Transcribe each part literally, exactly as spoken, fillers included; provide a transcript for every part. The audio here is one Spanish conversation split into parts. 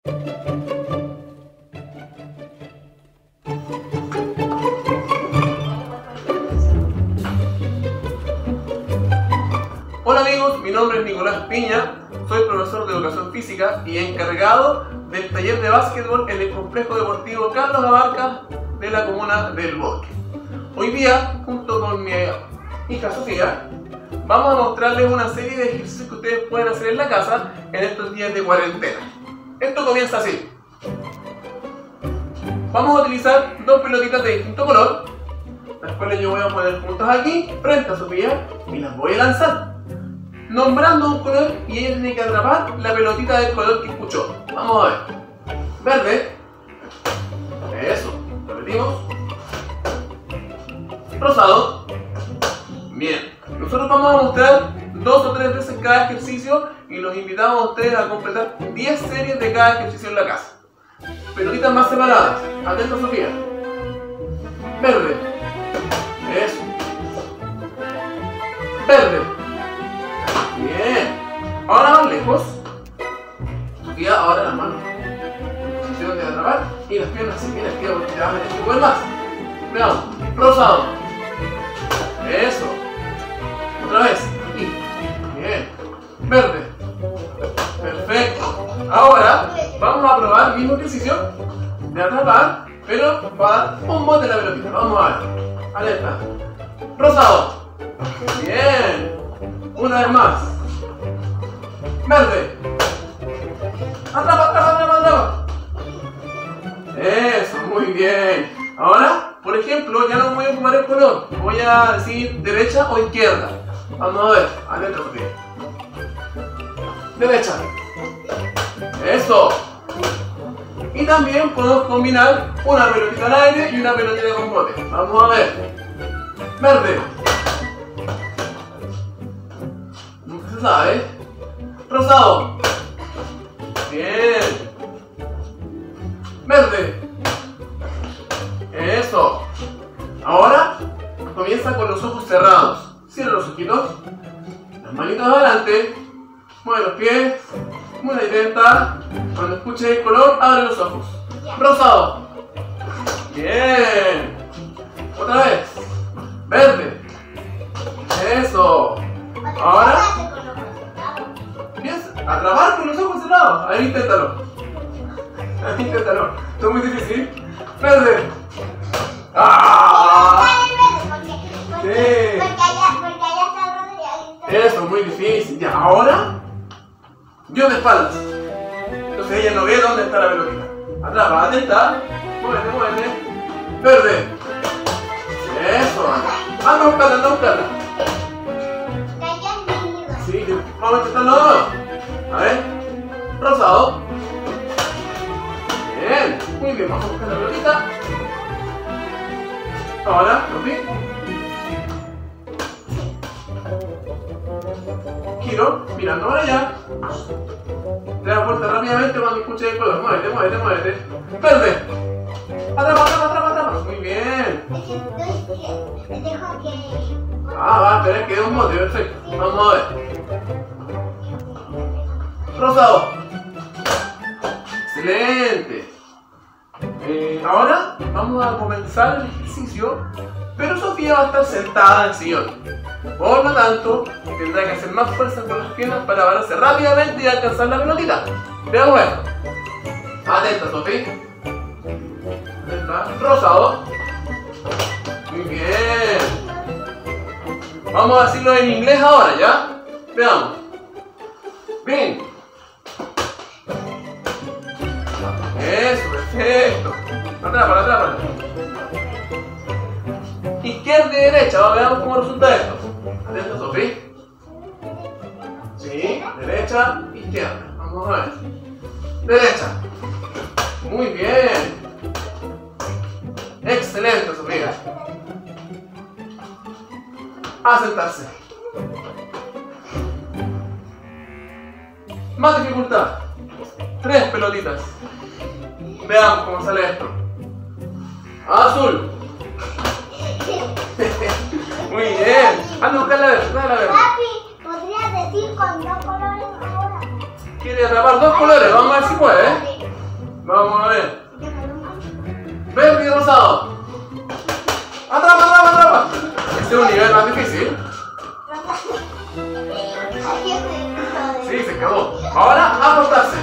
Hola amigos, mi nombre es Nicolás Piña, soy profesor de Educación Física y encargado del taller de básquetbol en el Complejo Deportivo Carlos Abarca de la comuna del Bosque. Hoy día, junto con mi hija Sofía, vamos a mostrarles una serie de ejercicios que ustedes pueden hacer en la casa en estos días de cuarentena. Esto comienza así. Vamos a utilizar dos pelotitas de distinto color, las cuales yo voy a poner juntas aquí, frente a Sofía, y las voy a lanzar, nombrando un color y ella tiene que atrapar la pelotita del color que escuchó. Vamos a ver. Verde. Eso. Repetimos. Rosado. Bien. Nosotros vamos a mostrar dos o tres veces cada ejercicio y los invitamos a ustedes a completar diez series de cada ejercicio en la casa. Pelotitas más separadas. Atenta, Sofía. Verde. Eso. Verde. Bien. Ahora más lejos. Sofía, ahora las manos en posición de atrapar y las piernas así bien activas porque te vas a meter que vuelvas. Veamos. Rosado. Eso. Otra vez. Aquí. Bien. Verde. Perfecto. Ahora vamos a probar el mismo ejercicio de atrapar, pero va a dar un bote la pelotita. Vamos a ver. Alerta. Rosado. Bien. Una vez más. Verde. Atrapa, atrapa, atrapa, atrapa. Eso, muy bien. Ahora, por ejemplo, ya no voy a ocupar el color. Voy a decir derecha o izquierda. Vamos a ver. Alerta, Sofía. Derecha. Eso. Y también podemos combinar una pelotita al aire y una pelotita con bote. Vamos a ver. Verde. Nunca se sabe. Rosado. Bien. Verde. Eso. Ahora comienza con los ojos cerrados. Cierra los ojitos. Las manitos adelante. Mueve los pies. Muy atenta. Cuando escuches el color, abre los ojos. Rosado. Bien. Otra vez. Verde. Eso. Ahora. Empieza a atrapar con los ojos cerrados. Ahí inténtalo. Ahí inténtalo. Esto es muy difícil. Verde. ¡Ah! Sí. Eso es muy difícil. Ya, ahora. Yo de espaldas. Entonces ella no ve dónde está la pelotita. Atrapa, atenta. Muévete, muévete. Verde. Eso. Anda a buscarla, anda a buscarla. Sí, vamos a intentarlo de nuevo. A ver. Rosado. Bien. Muy bien, vamos a buscar la pelotita. Ahora, Sofi. Giro, mirando para allá. Te das vuelta rápidamente cuando escuches el color. Muévete, muévete, muévete. Verde. Atrapa, atrapa, atrapa, atrapa. Muy bien. Ah, va a esperar que dé un bote, perfecto. Vamos a ver. Rosado. Excelente. Eh, ahora vamos a comenzar el ejercicio, pero Sofía va a estar sentada en el sillón. Por lo tanto, tendrá que hacer más fuerza con las piernas para pararse rápidamente y alcanzar la pelotita. Veamos esto. Atenta, Sofía. Atenta. Rosado. Muy bien. Vamos a decirlo en inglés ahora, ¿ya? Veamos. Bien. Eso, perfecto. Atrápala, atrápala. Izquierda y derecha, veamos cómo resulta esto. Atenta, Sofía. Sí, derecha, izquierda. Vamos a ver. Derecha. Muy bien. Excelente, Sofía. A sentarse. Más dificultad. Tres pelotitas. Veamos cómo sale esto. Azul. Muy bien. Anda a buscar la verde. La verde. Papi, ¿podrías decir con dos colores ahora? Quiere atrapar dos colores. Vamos a ver si puede. vez más difícil. Sí, se acabó. Ahora, acostarse.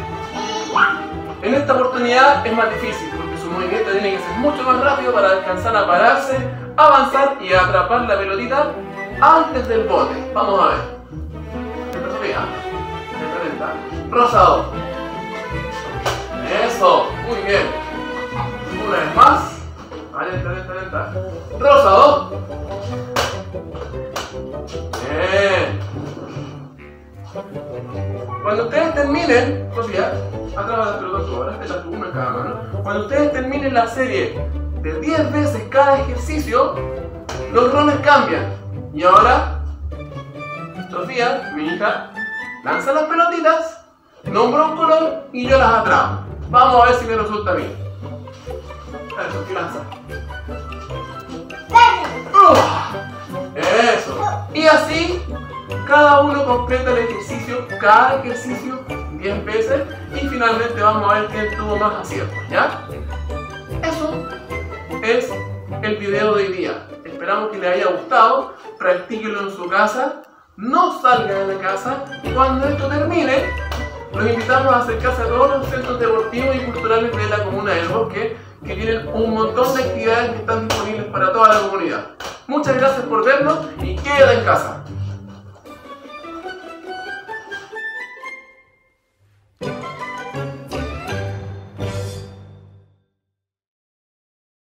En esta oportunidad es más difícil porque su movimiento tiene que ser mucho más rápido para alcanzar a pararse, avanzar y atrapar la pelotita antes del bote. Vamos a ver. Empezó bien. Rosado. Eso, muy bien. Una vez más. Lenta, lenta, lenta. Rosado. Bien. Cuando ustedes terminen, Sofía, atrás de la pelota tú, ahora este la tuvo una en cada mano. Cuando ustedes terminen la serie de diez veces cada ejercicio, los roles cambian. Y ahora, Sofía, mi hija, lanza las pelotitas, nombra un color y yo las atrapo. Vamos a ver si me resulta a mí. A ver, Sofía, lanza. Uh, eso. Y así, cada uno completa el ejercicio, cada ejercicio diez veces y finalmente vamos a ver quién tuvo más aciertos, ¿ya? Eso es el video de hoy día. Esperamos que les haya gustado, practíquenlo en su casa, no salgan de la casa y cuando esto termine, los invitamos a acercarse a todos los centros deportivos y culturales de la comuna del Bosque que tienen un montón de actividades que están disponibles para toda la comunidad. Muchas gracias por vernos y queda en casa.